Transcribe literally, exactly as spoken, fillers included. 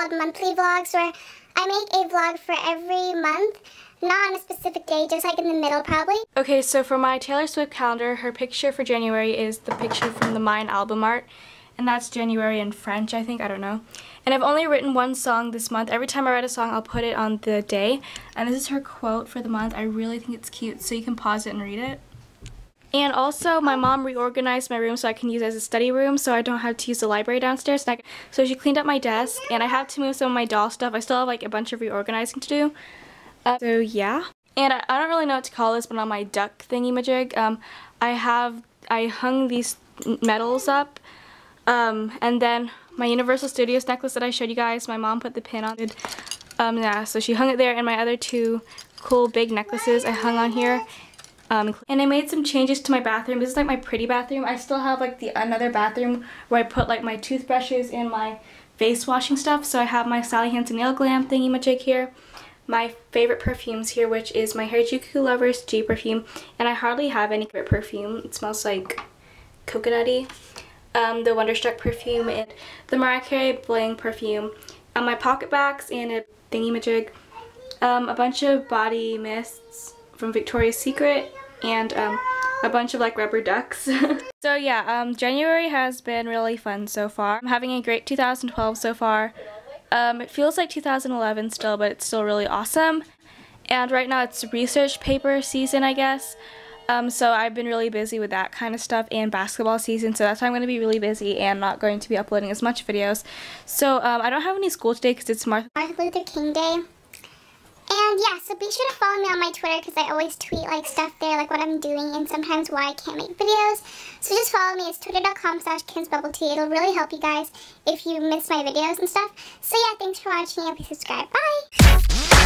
called monthly vlogs, where I make a vlog for every month, not on a specific day, just like in the middle probably. Okay, so for my Taylor Swift calendar, her picture for January is the picture from the Mine album art, and that's January in French, I think, I don't know. And I've only written one song this month. Every time I write a song, I'll put it on the day, and this is her quote for the month. I really think it's cute, so you can pause it and read it. And also, my mom reorganized my room so I can use it as a study room, so I don't have to use the library downstairs. So she cleaned up my desk, and I had to move some of my doll stuff. I still have like a bunch of reorganizing to do. Uh, so yeah. And I, I don't really know what to call this, but on my duck thingy-majig, um, I have, I hung these medals up, um, and then my Universal Studios necklace that I showed you guys, my mom put the pin on it. Um, yeah, so she hung it there, and my other two cool big necklaces I hung on here. Um, and I made some changes to my bathroom. This is like my pretty bathroom. I still have like the another bathroom where I put like my toothbrushes and my face washing stuff. So I have my Sally Hansen nail glam thingy-majig here. My favorite perfumes here, which is my Harajuku Lovers G perfume. And I hardly have any favorite perfume. It smells like coconutty. Um, the Wonderstruck perfume and the Mariah Carey Bling perfume. Um, my pocket bags and a thingy-majig. Um, a bunch of body mists from Victoria's Secret, and um, a bunch of like rubber ducks. So yeah, um, January has been really fun so far. I'm having a great two thousand twelve so far. Um, it feels like two thousand eleven still, but it's still really awesome. And right now it's research paper season, I guess. Um, so I've been really busy with that kind of stuff, and basketball season, so that's why I'm going to be really busy and not going to be uploading as much videos. So um, I don't have any school today because it's Martin Luther King Day. And yeah, so be sure to follow me on my Twitter because I always tweet like stuff there, like what I'm doing and sometimes why I can't make videos. So just follow me. It's twitter dot com slash Kim's Bubble Tea. It'll really help you guys if you miss my videos and stuff. So yeah, thanks for watching and please subscribe. Bye!